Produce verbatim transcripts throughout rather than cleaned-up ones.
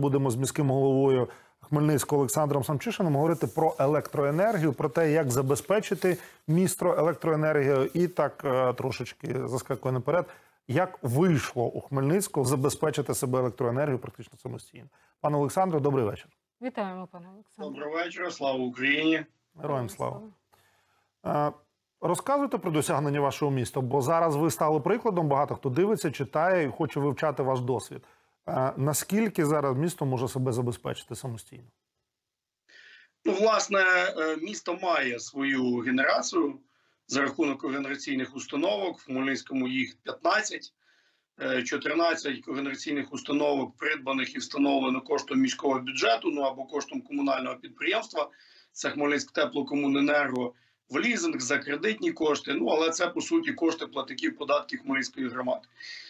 будемо з міським головою Хмельницького Олександром Самчишиним говорити про електроенергію, про те, як забезпечити місто електроенергією. І так трошечки заскакує наперед, як вийшло у Хмельницького забезпечити себе електроенергією практично самостійно. Пане Олександре, добрий вечір. Вітаємо, пане Олександре. Доброго вечора, слава Україні. Героям слава. Розказуйте про досягнення вашого міста, бо зараз ви стали прикладом, багато хто дивиться, читає і хоче вивчати ваш досвід. Наскільки зараз місто може себе забезпечити самостійно? Ну, власне, місто має свою генерацію за рахунок генераційних установок. В Хмельницькому їх п'ятнадцять. чотирнадцять генераційних установок придбаних і встановлено коштом міського бюджету, ну або коштом комунального підприємства. Це Хмельницьке теплокомуненерго, в лізинг, за кредитні кошти, ну але це, по суті, кошти платників податків Хмельницької громади.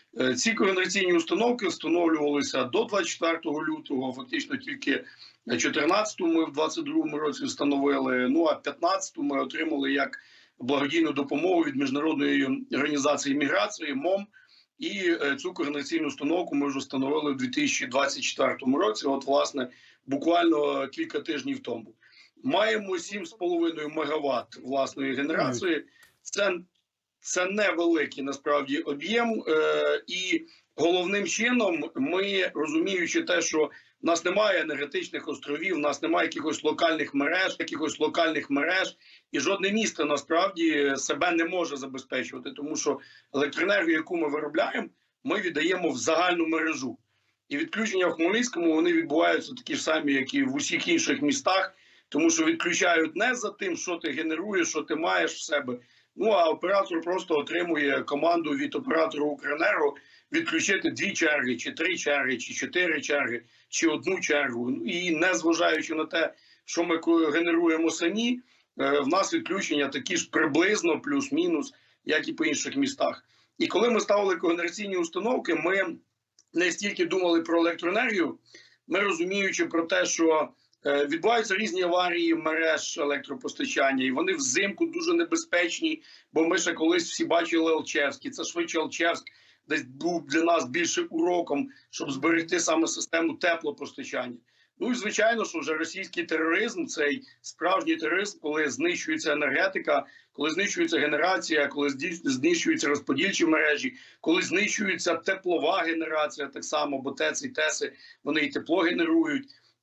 Ці генераційні установки встановлювалися до двадцять четвертого лютого, фактично тільки чотирнадцятого ми в двадцять другому році встановили, ну а п'ятнадцятого ми отримали як благодійну допомогу від Міжнародної організації міграції МОМ, і цю генераційну установку ми вже встановили в дві тисячі двадцять четвертому році, от власне буквально кілька тижнів тому. Маємо сім з половиною мегаватт власної генерації, це Це невеликий, насправді, об'єм, е, і головним чином ми, розуміючи те, що в нас немає енергетичних островів, в нас немає якихось локальних мереж, якихось локальних мереж, і жодне місто, насправді, себе не може забезпечувати, тому що електроенергію, яку ми виробляємо, ми віддаємо в загальну мережу. І відключення в Хмельницькому, вони відбуваються такі ж самі, як і в усіх інших містах, тому що відключають не за тим, що ти генеруєш, що ти маєш в себе. Ну, а оператор просто отримує команду від оператора Укренерго відключити дві черги, чи три черги, чи чотири черги, чи одну чергу. І незважаючи на те, що ми генеруємо самі, в нас відключення такі ж приблизно плюс-мінус, як і по інших містах. І коли ми ставили когенераційні установки, ми не стільки думали про електроенергію, ми розуміючи про те, що відбуваються різні аварії мереж електропостачання, і вони взимку дуже небезпечні, бо ми ще колись всі бачили Алчевський. Це швидше Алчевськ десь був для нас більше уроком, щоб зберегти саме систему теплопостачання. Ну і звичайно, що вже російський тероризм, цей справжній тероризм, коли знищується енергетика, коли знищується генерація, коли знищуються розподільчі мережі, коли знищується теплова генерація так само, бо ТЕЦи і ТЕСи, вони і тепло генерують.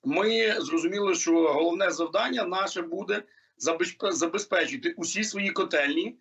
Ми зрозуміли, що головне завдання наше буде забезпечити усі свої котельні,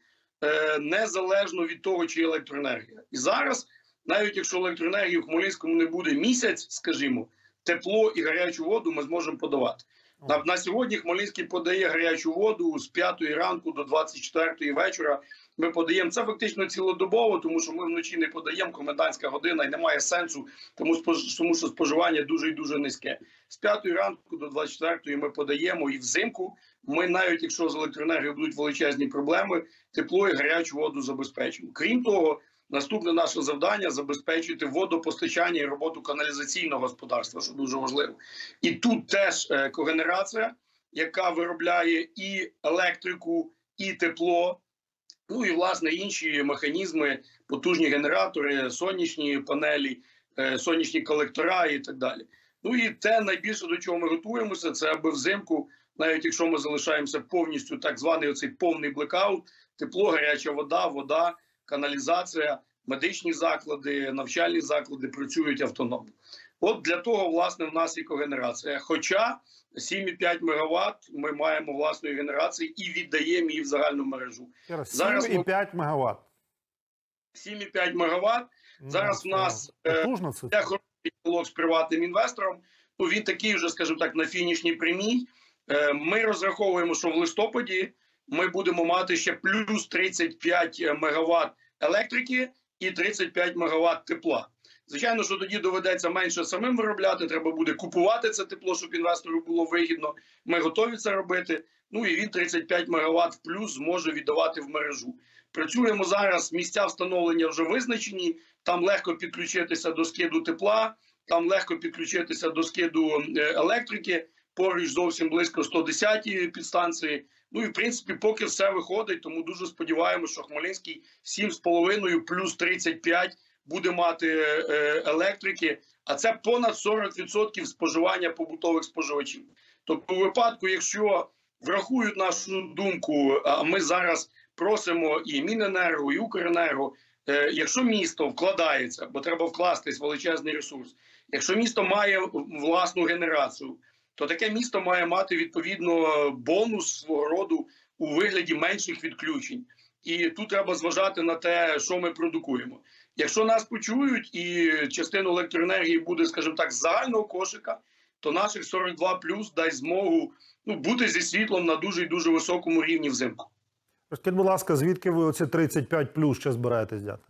незалежно від того, чи є електроенергія. І зараз, навіть якщо електроенергії в Хмельницькому не буде місяць, скажімо, тепло і гарячу воду ми зможемо подавати. На, на сьогодні Хмельницький подає гарячу воду з п'ятої ранку до двадцять четвертої вечора. Ми подаємо це фактично цілодобово, тому що ми вночі не подаємо, комендантська година, і немає сенсу, тому, тому що споживання дуже і дуже низьке. З п'ятої ранку до двадцять четвертої ми подаємо, і взимку ми, навіть якщо з електроенергією будуть величезні проблеми, тепло і гарячу воду забезпечимо. Крім того, наступне наше завдання – забезпечити водопостачання і роботу каналізаційного господарства, що дуже важливо. І тут теж когенерація, яка виробляє і електрику, і тепло, ну і, власне, інші механізми, потужні генератори, сонячні панелі, сонячні колектора і так далі. Ну і те найбільше, до чого ми готуємося, це аби взимку, навіть якщо ми залишаємося повністю так званий оцей повний блекаут, тепло, гаряча вода, вода, каналізація, медичні заклади, навчальні заклади працюють автономно. От для того, власне, в нас і когенерація. Хоча сім і п'ять мегаватт ми маємо власної генерації і віддаємо її в загальну мережу. сім і п'ять мегаватт. сім і п'ять мегаватт. Зараз в нас е, є хороший діалог з приватним інвестором. Ну, він такий вже, скажімо так, на фінішній прямій. Е, ми розраховуємо, що в листопаді ми будемо мати ще плюс тридцять п'ять мегаватт електрики і тридцять п'ять мегаватт тепла. Звичайно, що тоді доведеться менше самим виробляти, треба буде купувати це тепло, щоб інвестору було вигідно. Ми готові це робити. Ну і він тридцять п'ять мегаватт плюс зможе віддавати в мережу. Працюємо зараз, місця встановлення вже визначені, там легко підключитися до скиду тепла, там легко підключитися до скиду електрики, поруч зовсім близько сто десятої підстанції. Ну і, в принципі, поки все виходить, тому дуже сподіваємося, що Хмельницький сім з половиною плюс тридцять п'ять буде мати електрики, а це понад сорок відсотків споживання побутових споживачів. Тобто у випадку, якщо врахують нашу думку, а ми зараз просимо і Міненерго, і Укренерго, е, якщо місто вкладається, бо треба вкластись в величезний ресурс, якщо місто має власну генерацію, то таке місто має мати відповідно бонус свого роду у вигляді менших відключень. І тут треба зважати на те, що ми продукуємо. Якщо нас почують і частину електроенергії буде, скажімо так, з загального кошика, то наших сорок два плюс дасть змогу ну, бути зі світлом на дуже і дуже високому рівні взимку. Розкажіть, будь ласка, звідки ви оці тридцять п'ять плюс ще збираєтесь взяти?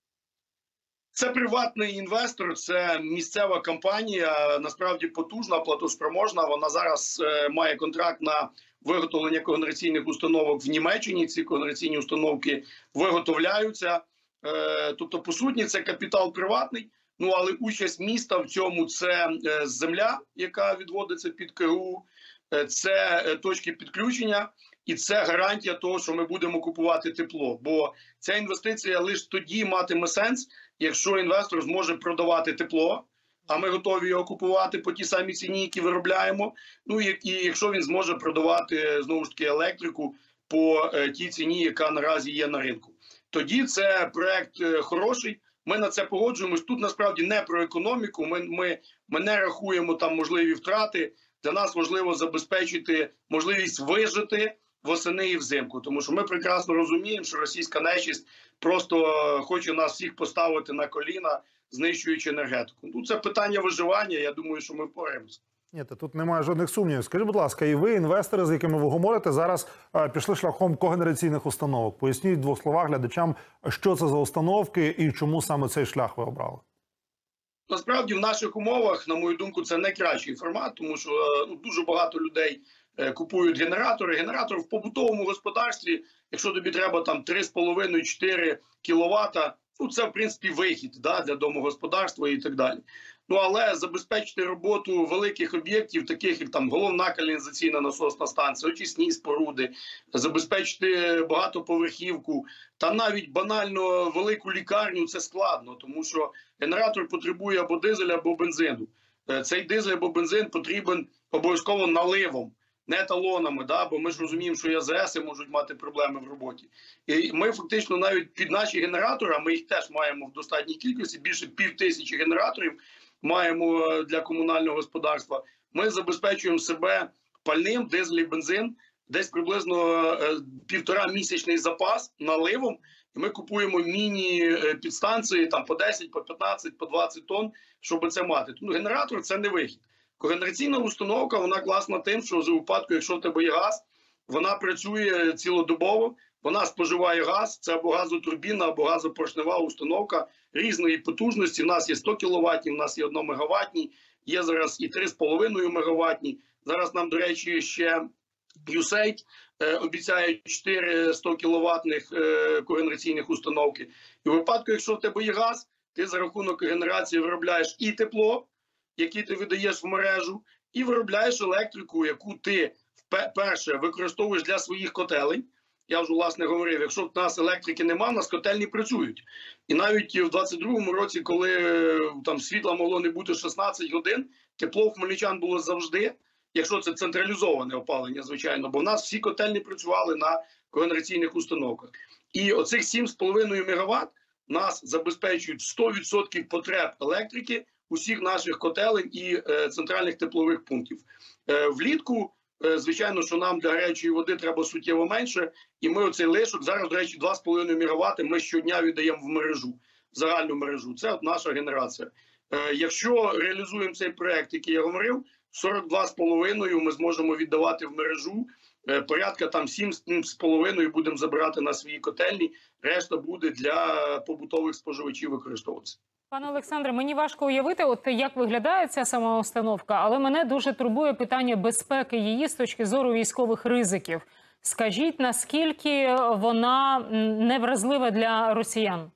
Це приватний інвестор, це місцева компанія, насправді потужна, платоспроможна. Вона зараз е, має контракт на виготовлення когенераційних установок в Німеччині. Ці когенераційні установки виготовляються. Е, тобто, по суті, це капітал приватний. Ну, але участь міста в цьому – це е, земля, яка відводиться під КГУ, е, це е, точки підключення. І це гарантія того, що ми будемо купувати тепло. Бо ця інвестиція лише тоді матиме сенс, якщо інвестор зможе продавати тепло, а ми готові його купувати по тій самій ціні, які виробляємо. Ну і, і якщо він зможе продавати, знову ж таки, електрику по е, тій ціні, яка наразі є на ринку. Тоді це проект е, хороший. Ми на це погоджуємось. Тут насправді не про економіку. Ми, ми, ми не рахуємо там можливі втрати. Для нас важливо забезпечити можливість вижити восени і взимку, тому що ми прекрасно розуміємо, що російська нечисть просто хоче нас всіх поставити на коліна, знищуючи енергетику. Ну, це питання виживання, я думаю, що ми впораємося. Ні, тут немає жодних сумнівів. Скажіть, будь ласка, і ви, інвестори, з якими ви говорите, зараз а, пішли шляхом когенераційних установок. Поясніть в двох словах глядачам, що це за установки і чому саме цей шлях ви обрали. Насправді, в наших умовах, на мою думку, це найкращий формат, тому що ну, дуже багато людей купують генератори. Генератор в побутовому господарстві, якщо тобі треба там три з половиною - чотири кіловата, ну це в принципі вихід да, для домогосподарства і так далі. Ну але забезпечити роботу великих об'єктів, таких як там головна каналізаційна насосна станція, очисні споруди, забезпечити багатоповерхівку та навіть банально велику лікарню, це складно, тому що генератор потребує або дизеля, або бензину. Цей дизель або бензин потрібен обов'язково наливом, не талонами, да, бо ми ж розуміємо, що АЗСи можуть мати проблеми в роботі. І ми фактично навіть під наші генератори, а ми їх теж маємо в достатній кількості, більше пів тисячі генераторів маємо для комунального господарства, ми забезпечуємо себе пальним, дизель і бензин, десь приблизно півтора місячний запас наливом, і ми купуємо міні-підстанції там по десять, по п'ятнадцять, по двадцять тонн, щоб це мати. Тому генератор – це не вихід. Когенераційна установка, вона класна тим, що за випадку, якщо в тебе є газ, вона працює цілодобово, вона споживає газ, це або газотурбінна, або газопоршнева установка різної потужності. У нас є сто кіловатні, у нас є одно мегаватні, є зараз і три з половиною мегаватні. Зараз нам, до речі, ще юсейд е, обіцяє чотири сто кіловатних е, когенераційних установки. І в випадку, якщо в тебе є газ, ти за рахунок генерації виробляєш і тепло, які ти видаєш в мережу, і виробляєш електрику, яку ти, перше, використовуєш для своїх котелень. Я вже, власне, говорив, якщо в нас електрики нема, в нас котельні працюють. І навіть в двадцять другому році, коли там світла могло не бути шістнадцять годин, тепло в хмельничан було завжди, якщо це централізоване опалення, звичайно, бо в нас всі котельні працювали на когенераційних установках. І оцих сім з половиною мегаватт нас забезпечують сто відсотків потреб електрики усіх наших котелень і е, центральних теплових пунктів. Е, влітку, е, звичайно, що нам для гарячої води треба суттєво менше, і ми оцей лишок, зараз, до речі, два з половиною мегаватти ми щодня віддаємо в мережу, в загальну мережу. Це от наша генерація. Е, якщо реалізуємо цей проект, який я говорив, сорок два з половиною ми зможемо віддавати в мережу, е, порядка там сім з половиною будемо забирати на свої котельні, решта буде для побутових споживачів використовуватися. Пане Олександре, мені важко уявити, от як виглядає ця сама установка, але мене дуже турбує питання безпеки її з точки зору військових ризиків. Скажіть, наскільки вона невразлива для росіян?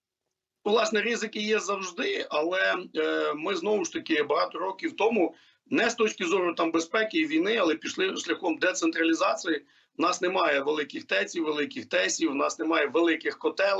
Власне, ризики є завжди, але е, ми знову ж таки багато років тому, не з точки зору там безпеки і війни, але пішли шляхом децентралізації. У нас немає великих теців, великих тесів, у нас немає великих котелень.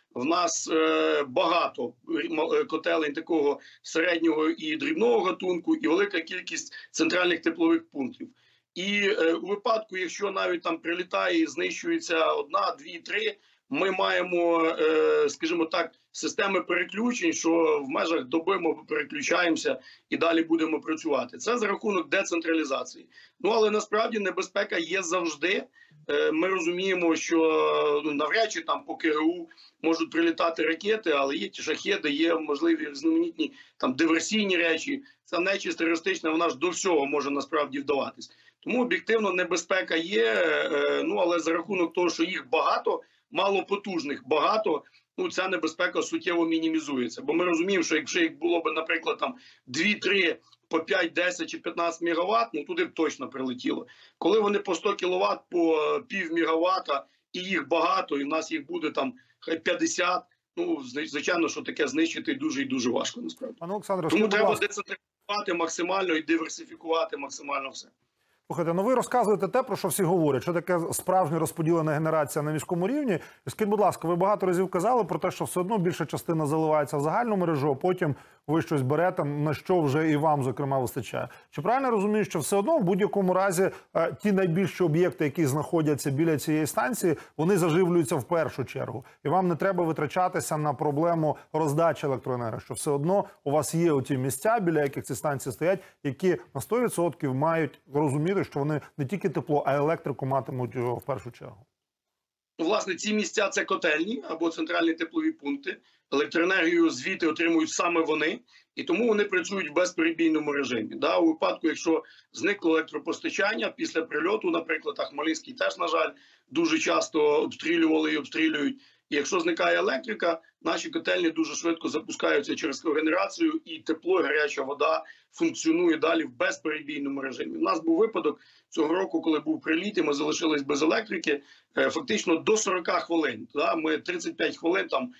В нас е, багато котелень такого середнього і дрібного гатунку, і велика кількість центральних теплових пунктів. І е, у випадку, якщо навіть там прилітає і знищується одна, дві, три, ми маємо, е, скажімо так, системи переключень, що в межах доби ми переключаємося і далі будемо працювати. Це за рахунок децентралізації. Ну, але насправді небезпека є завжди. Е, ми розуміємо, що ну, навряд чи там по КГУ можуть прилітати ракети, але є ті шахеди, є можливі різноманітні там диверсійні речі. Ця нечисть терористична, вона ж до всього може насправді вдаватись. Тому об'єктивно небезпека є, е, ну але за рахунок того, що їх багато, малопотужних багато, ну ця небезпека суттєво мінімізується. Бо ми розуміємо, що якщо їх було б, наприклад, там дві-три по п'ять, десять чи п'ятнадцять мегаватт, ну туди б точно прилетіло. Коли вони по сто кіловат, по пів мегаватта, і їх багато, і в нас їх буде там хай п'ятдесят, ну звичайно, що таке знищити дуже і дуже важко насправді. Пане Олександре, тому треба ласка. децентралізувати максимально і диверсифікувати максимально все. Слухайте, ну ви розказуєте те, про що всі говорять, що таке справжня розподілена генерація на міському рівні. І скажіть, будь ласка, ви багато разів казали про те, що все одно більша частина заливається в загальну мережу, а потім ви щось берете, на що вже і вам, зокрема, вистачає. Чи правильно розумію, що все одно в будь-якому разі ті найбільші об'єкти, які знаходяться біля цієї станції, вони заживлюються в першу чергу? І вам не треба витрачатися на проблему роздачі електроенергії, що все одно у вас є оті місця, біля яких ці станції стоять, які на сто відсотків мають розуміти, що вони не тільки тепло, а й електрику матимуть в першу чергу. Власне, ці місця – це котельні або центральні теплові пункти. Електроенергію звідти отримують саме вони, і тому вони працюють в безперебійному режимі. Да, у випадку, якщо зникло електропостачання після прильоту, наприклад, а Хмельницький теж, на жаль, дуже часто обстрілювали і обстрілюють. І якщо зникає електрика, наші котельні дуже швидко запускаються через когенерацію, і тепло, і гаряча вода функціонує далі в безперебійному режимі. У нас був випадок цього року, коли був приліт, і ми залишились без електрики, фактично до сорока хвилин. Да? Ми тридцять п'ять хвилин там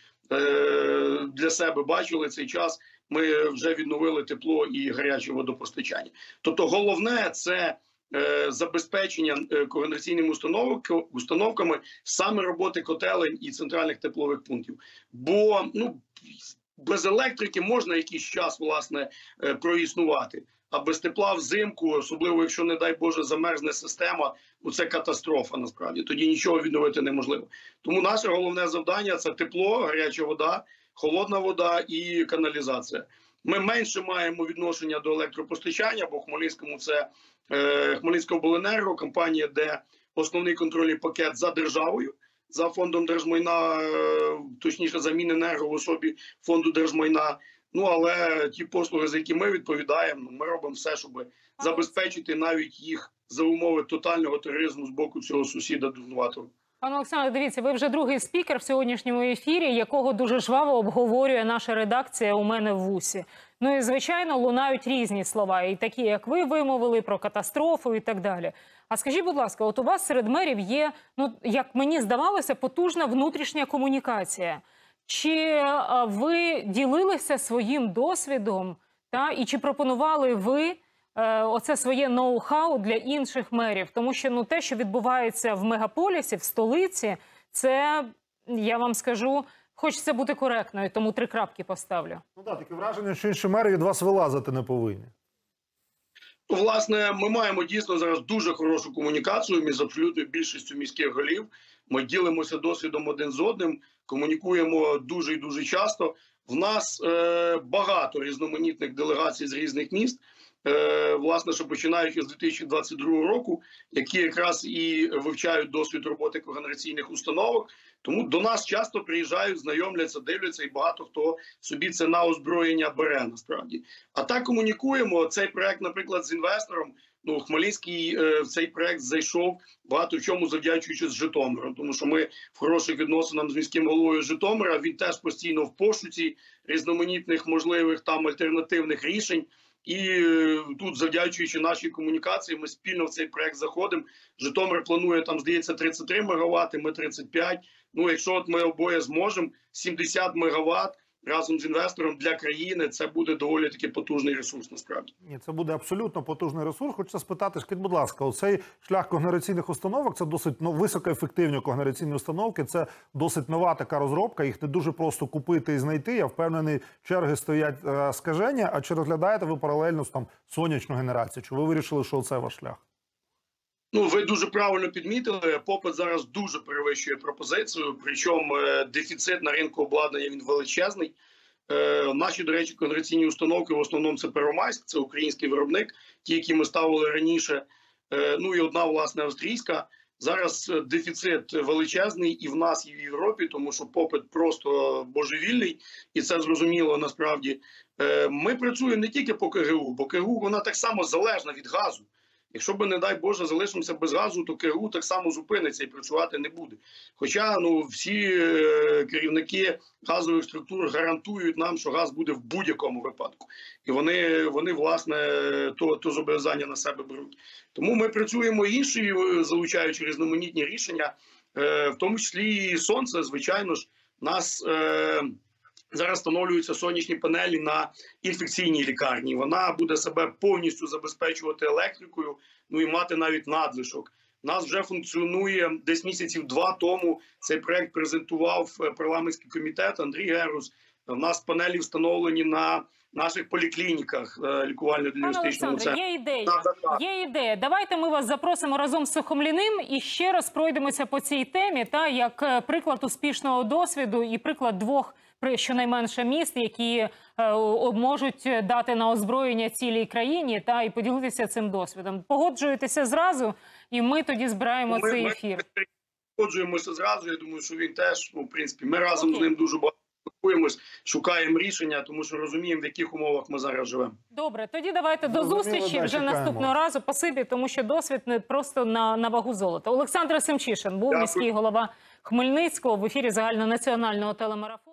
для себе бачили цей час, ми вже відновили тепло і гаряче водопостачання. Тобто головне – це забезпечення когенераційними установками саме роботи котелень і центральних теплових пунктів. Бо ну, без електрики можна якийсь час, власне, проіснувати. А без тепла взимку, особливо якщо, не дай Боже, замерзне система, ну це катастрофа насправді. Тоді нічого відновити неможливо. Тому наше головне завдання – це тепло, гаряча вода, холодна вода і каналізація. Ми менше маємо відношення до електропостачання, бо в Хмельницькому це е, Хмельницька обленерго, компанія, де основний контрольний пакет за державою, за фондом держмайна, е, точніше за Міненерго в особі фонду держмайна. Ну, але ті послуги, за які ми відповідаємо, ми робимо все, щоб забезпечити навіть їх за умови тотального тероризму з боку цього сусіда дурнуватого. Пане Олександре, дивіться, ви вже другий спікер в сьогоднішньому ефірі, якого дуже жваво обговорює наша редакція у мене в вусі. Ну і, звичайно, лунають різні слова, і такі, як ви вимовили, про катастрофу і так далі. А скажіть, будь ласка, от у вас серед мерів є, ну, як мені здавалося, потужна внутрішня комунікація. Чи ви ділилися своїм досвідом, та, і чи пропонували ви е, оце своє ноу-хау для інших мерів? Тому що ну, те, що відбувається в мегаполісі, в столиці, це, я вам скажу, хочеться бути коректною, тому три крапки поставлю. Ну так, таке враження, що інші мери від вас вилазити не повинні. Власне, ми маємо дійсно зараз дуже хорошу комунікацію між абсолютною більшістю міських голів. Ми ділимося досвідом один з одним, комунікуємо дуже і дуже часто. В нас е, багато різноманітних делегацій з різних міст, е, власне, що починаючи з дві тисячі двадцять другого року, які якраз і вивчають досвід роботи когенераційних установок. Тому до нас часто приїжджають, знайомляться, дивляться, і багато хто собі це на озброєння бере, насправді. А так комунікуємо. Цей проект, наприклад, з інвестором, ну, Хмельницький е, в цей проект зайшов багато в чому завдячуючи з Житомиром, тому що ми в хороших відносинах з міським головою Житомира, він теж постійно в пошуці різноманітних можливих там альтернативних рішень. І е, тут, завдячуючи нашій комунікації, ми спільно в цей проект заходимо. Житомир планує, там, здається, тридцять три мегаватти, ми тридцять п'ять. Ну, якщо от ми обоє зможемо, сімдесят мегаватт разом з інвестором для країни це буде доволі таки потужний ресурс насправді. Ні, це буде абсолютно потужний ресурс. Хочеться спитати, скажіть, будь ласка, оцей шлях когенераційних установок, це досить ну, високоефективні когенераційні установки, це досить нова така розробка, їх не дуже просто купити і знайти. Я впевнений, черги стоять е, скажені, а чи розглядаєте ви паралельно там сонячну генерацію? Чи ви вирішили, що це ваш шлях? Ну, ви дуже правильно підмітили, попит зараз дуже перевищує пропозицію, причому е, дефіцит на ринку обладнання він величезний. Е, наші, до речі, когенераційні установки, в основному це Первомайськ, це український виробник, ті, які ми ставили раніше, е, ну і одна, власне, австрійська. Зараз дефіцит величезний і в нас, і в Європі, тому що попит просто божевільний, і це зрозуміло насправді. Е, ми працюємо не тільки по КГУ, бо КГУ вона так само залежна від газу. Якщо б, не дай Боже, залишимося без газу, то КГУ так само зупиниться і працювати не буде. Хоча ну, всі е, керівники газових структур гарантують нам, що газ буде в будь-якому випадку. І вони, вони власне, то, то зобов'язання на себе беруть. Тому ми працюємо інші, залучаючи різноманітні рішення, е, в тому числі і сонце, звичайно ж, нас... Е, Зараз встановлюються сонячні панелі на інфекційній лікарні. Вона буде себе повністю забезпечувати електрикою, ну і мати навіть надлишок. У нас вже функціонує десь місяців два тому. Цей проект презентував парламентський комітет Андрій Герус. У нас панелі встановлені на наших поліклініках лікувально-діагностичному центрі. Є ідея. Є ідея. Давайте ми вас запросимо разом з Сухомліним і ще раз пройдемося по цій темі, та як приклад успішного досвіду і приклад двох щонайменше міст, які е, можуть дати на озброєння цілій країні, та і поділитися цим досвідом. Погоджуєтеся зразу, і ми тоді збираємо ми, цей ми ефір. Ми погоджуємося зразу. Я думаю, що він теж, ну, в принципі, ми разом Окей. з ним дуже багато спілкуємось, шукаємо рішення, тому що розуміємо, в яких умовах ми зараз живемо. Добре, тоді давайте до зустрічі вже наступного разу. Спасибі, тому що досвід не просто на, на вагу золота. Олександр Семчишин був Дякую. міський голова Хмельницького в ефірі загальнонаціонального телемарафону.